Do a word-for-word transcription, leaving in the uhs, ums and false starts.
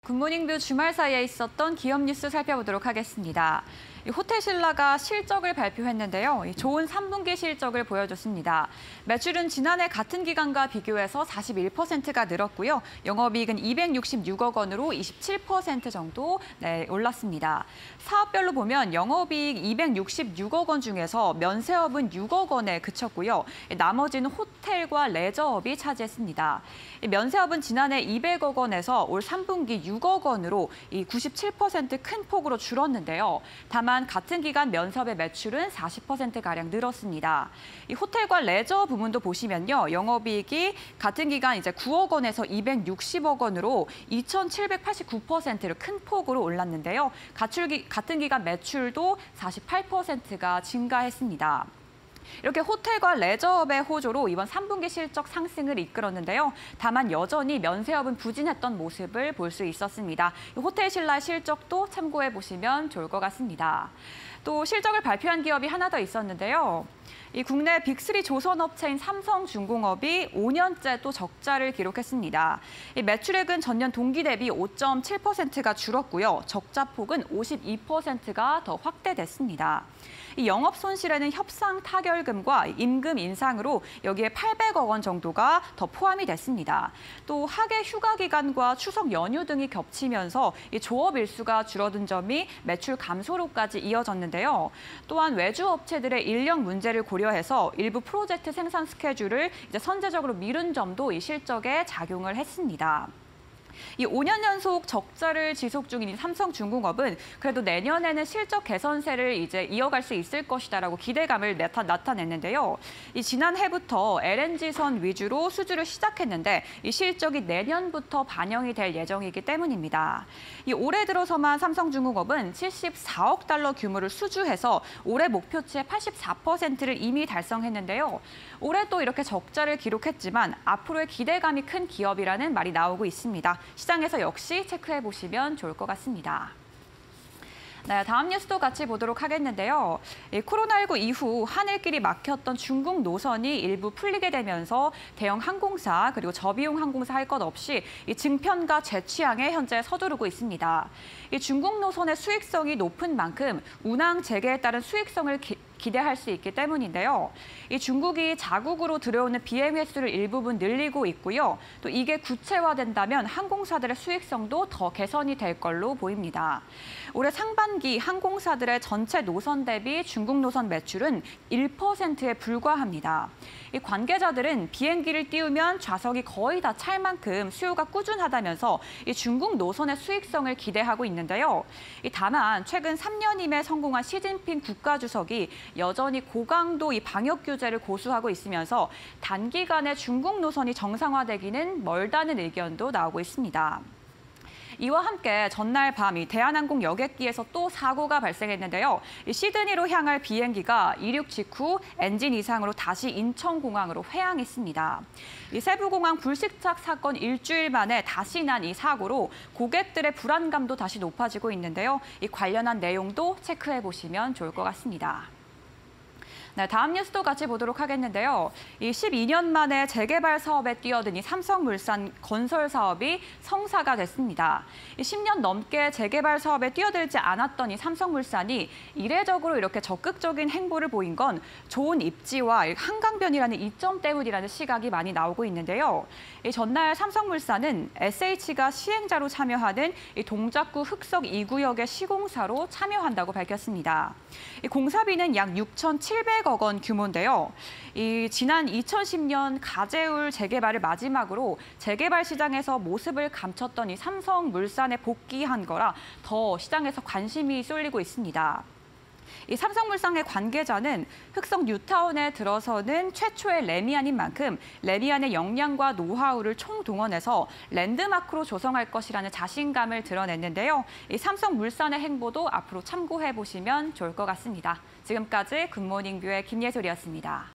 굿모닝 뷰 주말 사이에 있었던 기업 뉴스 살펴보도록 하겠습니다. 호텔신라가 실적을 발표했는데요. 좋은 삼 분기 실적을 보여줬습니다. 매출은 지난해 같은 기간과 비교해서 사십일 퍼센트가 늘었고요. 영업이익은 이백육십육억 원으로 이십칠 퍼센트 정도 네, 올랐습니다. 사업별로 보면 영업이익 이백육십육억 원 중에서 면세업은 육억 원에 그쳤고요. 나머지는 호텔과 레저업이 차지했습니다. 면세업은 지난해 이백억 원에서 올 삼 분기 육억 원으로 이 구십칠 퍼센트 큰 폭으로 줄었는데요. 다만 같은 기간 면세업의 매출은 사십 퍼센트가량 늘었습니다. 이 호텔과 레저 부문도 보시면요. 영업이익이 같은 기간 이제 구억 원에서 이백육십억 원으로 이천칠백팔십구 퍼센트를 큰 폭으로 올랐는데요. 가출기, 같은 기간 매출도 사십팔 퍼센트가 증가했습니다. 이렇게 호텔과 레저업의 호조로 이번 삼 분기 실적 상승을 이끌었는데요. 다만 여전히 면세업은 부진했던 모습을 볼 수 있었습니다. 호텔신라 실적도 참고해 보시면 좋을 것 같습니다. 또 실적을 발표한 기업이 하나 더 있었는데요. 이 국내 빅쓰리 조선업체인 삼성중공업이 오 년째 또 적자를 기록했습니다. 이 매출액은 전년 동기 대비 오 점 칠 퍼센트가 줄었고요. 적자폭은 오십이 퍼센트가 더 확대됐습니다. 이 영업 손실에는 협상 타결금과 임금 인상으로 여기에 팔백억 원 정도가 더 포함이 됐습니다. 또 학예 휴가 기간과 추석 연휴 등이 겹치면서 이 조업 일수가 줄어든 점이 매출 감소로까지 이어졌는데요. 또한 외주 업체들의 인력 문제를 고려해서 일부 프로젝트 생산 스케줄을 이제 선제적으로 미룬 점도 이 실적에 작용을 했습니다. 이 오 년 연속 적자를 지속 중인 이 삼성중공업은 그래도 내년에는 실적 개선세를 이제 이어갈 수 있을 것이다라고 기대감을 나타, 나타냈는데요. 이 지난해부터 엘엔지선 위주로 수주를 시작했는데 이 실적이 내년부터 반영이 될 예정이기 때문입니다. 이 올해 들어서만 삼성중공업은 칠십사억 달러 규모를 수주해서 올해 목표치의 팔십사 퍼센트를 이미 달성했는데요. 올해 또 이렇게 적자를 기록했지만 앞으로의 기대감이 큰 기업이라는 말이 나오고 있습니다. 시장에서 역시 체크해 보시면 좋을 것 같습니다. 네, 다음 뉴스도 같이 보도록 하겠는데요. 코로나십구 이후 하늘길이 막혔던 중국 노선이 일부 풀리게 되면서 대형 항공사 그리고 저비용 항공사 할 것 없이 이 증편과 재취항에 현재 서두르고 있습니다. 이 중국 노선의 수익성이 높은 만큼 운항 재개에 따른 수익성을 기, 기대할 수 있기 때문인데요. 이 중국이 자국으로 들여오는 비행 횟수를 일부분 늘리고 있고요. 또 이게 구체화된다면 항공사들의 수익성도 더 개선이 될 걸로 보입니다. 올해 상반기 항공사들의 전체 노선 대비 중국 노선 매출은 일 퍼센트에 불과합니다. 이 관계자들은 비행기를 띄우면 좌석이 거의 다 찰 만큼 수요가 꾸준하다면서 이 중국 노선의 수익성을 기대하고 있는데요. 이 다만 최근 삼 년임에 성공한 시진핑 국가주석이 여전히 고강도 이 방역 규제를 고수하고 있으면서 단기간에 중국 노선이 정상화되기는 멀다는 의견도 나오고 있습니다. 이와 함께 전날 밤 이 대한항공 여객기에서 또 사고가 발생했는데요. 이 시드니로 향할 비행기가 이륙 직후 엔진 이상으로 다시 인천공항으로 회항했습니다. 이 세부공항 불식착 사건 일주일 만에 다시 난 이 사고로 고객들의 불안감도 다시 높아지고 있는데요. 이 관련한 내용도 체크해 보시면 좋을 것 같습니다. 네, 다음 뉴스도 같이 보도록 하겠는데요. 이 십이 년 만에 재개발 사업에 뛰어든 이 삼성물산 건설 사업이 성사가 됐습니다. 이 십 년 넘게 재개발 사업에 뛰어들지 않았던 이 삼성물산이 이례적으로 이렇게 적극적인 행보를 보인 건 좋은 입지와 한강변이라는 이점 때문이라는 시각이 많이 나오고 있는데요. 이 전날 삼성물산은 에스에이치가 시행자로 참여하는 이 동작구 흑석 이 구역의 시공사로 참여한다고 밝혔습니다. 이 공사비는 약 육천칠백억 원 규모인데요. 이 지난 이천십 년 가제울 재개발을 마지막으로 재개발 시장에서 모습을 감췄던 이 삼성물산에 복귀한 거라 더 시장에서 관심이 쏠리고 있습니다. 이 삼성물산의 관계자는 흑석 뉴타운에 들어서는 최초의 레미안인 만큼 레미안의 역량과 노하우를 총동원해서 랜드마크로 조성할 것이라는 자신감을 드러냈는데요. 이 삼성물산의 행보도 앞으로 참고해 보시면 좋을 것 같습니다. 지금까지 굿모닝 뷰의 김예솔이었습니다.